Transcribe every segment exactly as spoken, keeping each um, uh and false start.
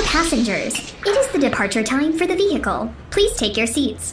passengers, it is the departure time for the vehicle. Please take your seats.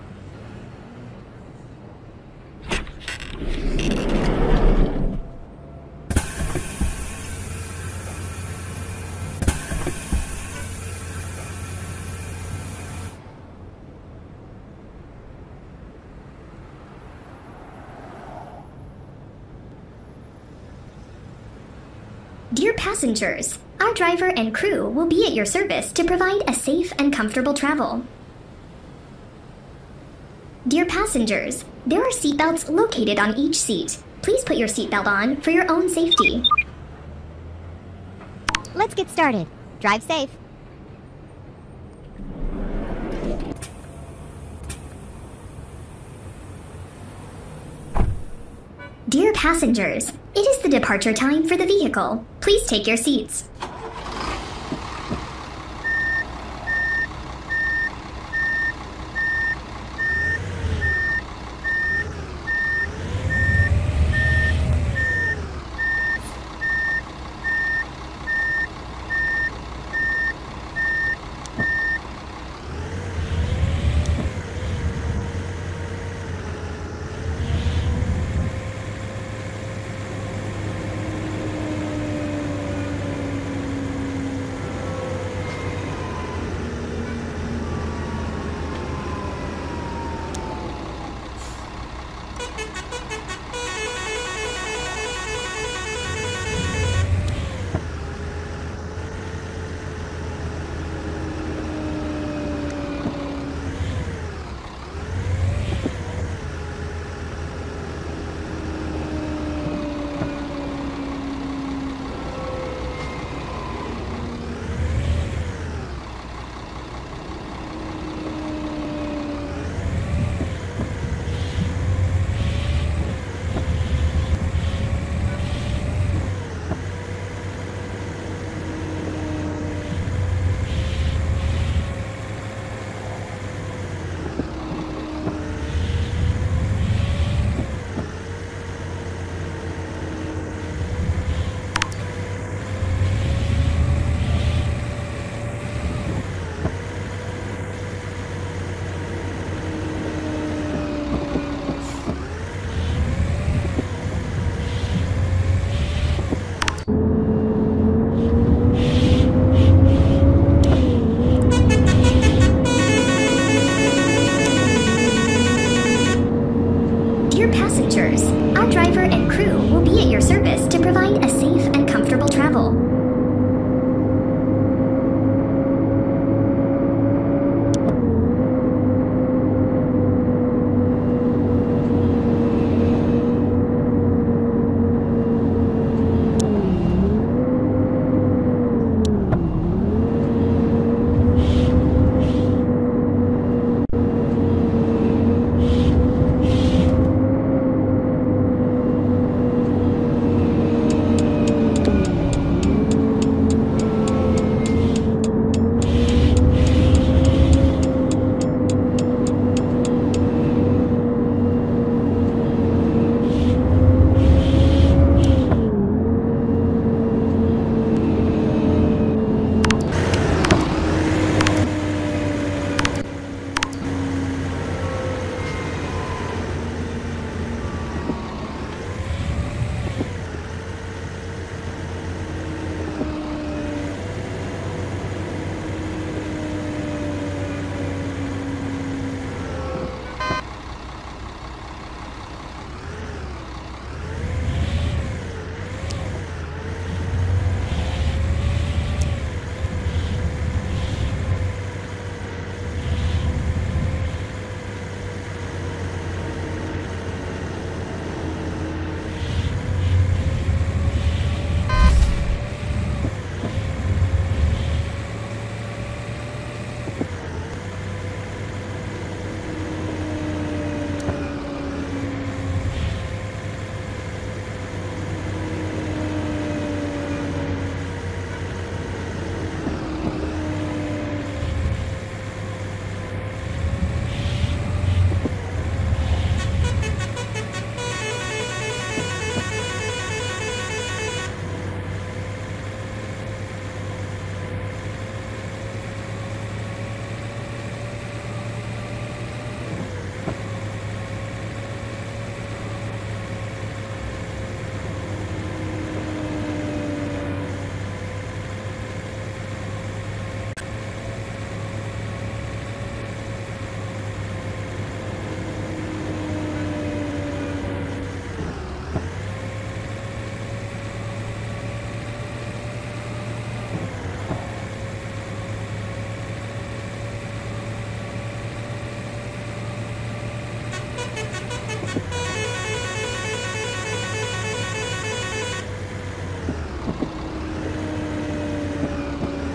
Dear passengers, our driver and crew will be at your service to provide a safe and comfortable travel. Dear passengers, there are seatbelts located on each seat. Please put your seatbelt on for your own safety. Let's get started. Drive safe. Dear passengers, it is the departure time for the vehicle. Please take your seats.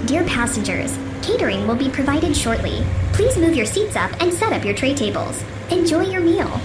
Dear passengers, catering will be provided shortly. Please move your seats up and set up your tray tables. Enjoy your meal.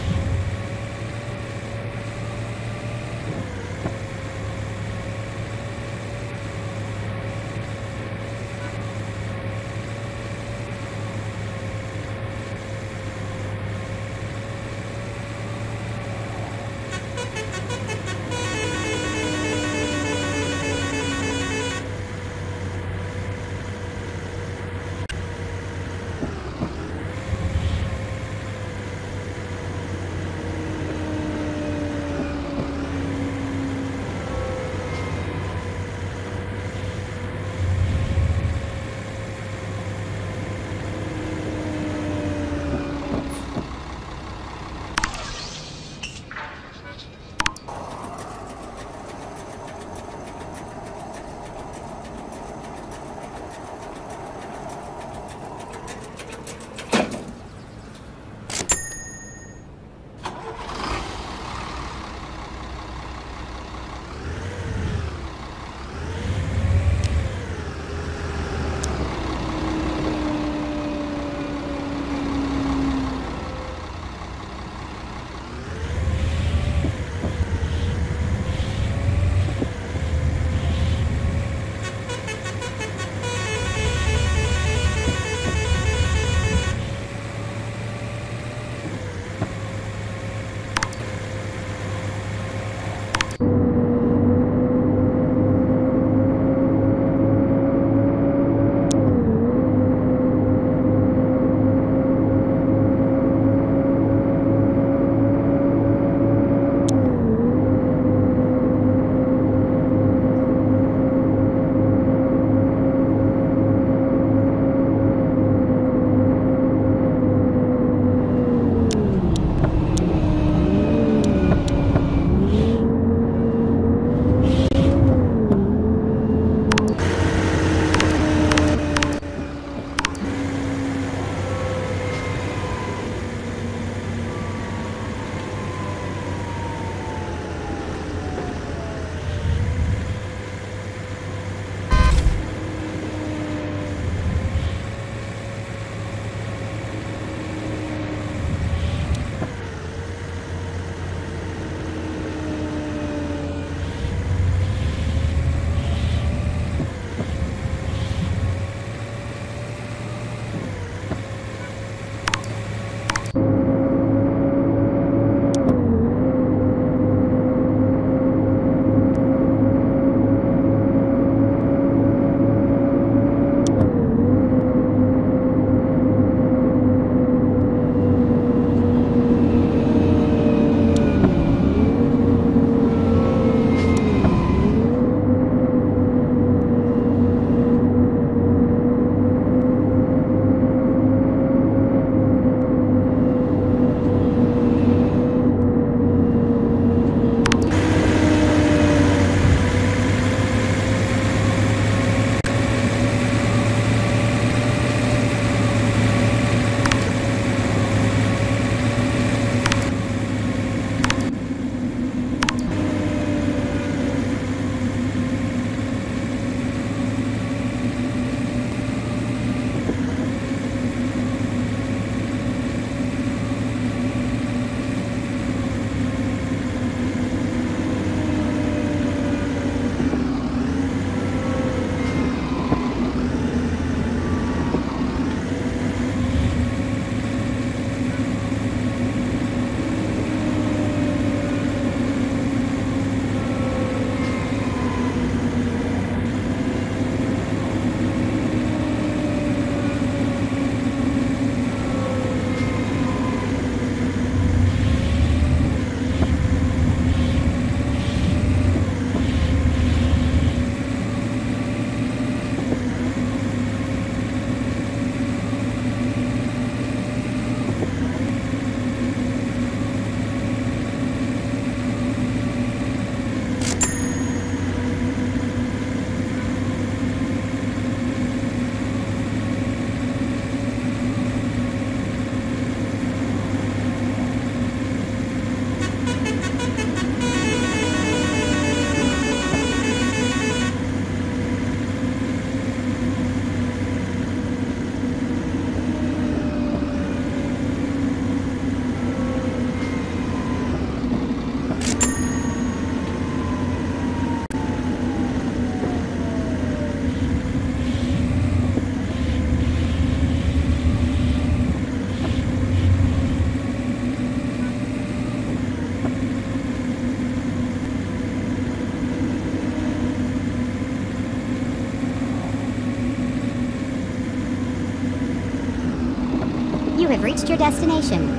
You have reached your destination.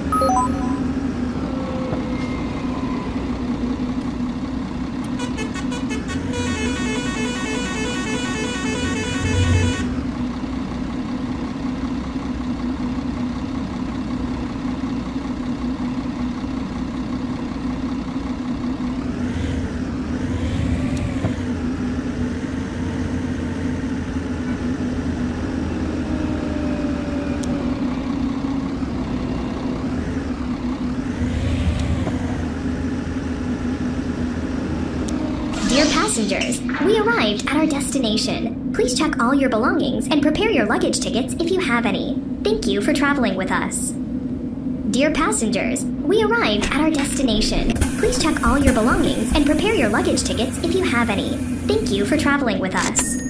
Dear passengers, we arrived at our destination. Please check all your belongings and prepare your luggage tickets if you have any. Thank you for traveling with us. Dear passengers, we arrived at our destination. Please check all your belongings and prepare your luggage tickets if you have any. Thank you for traveling with us.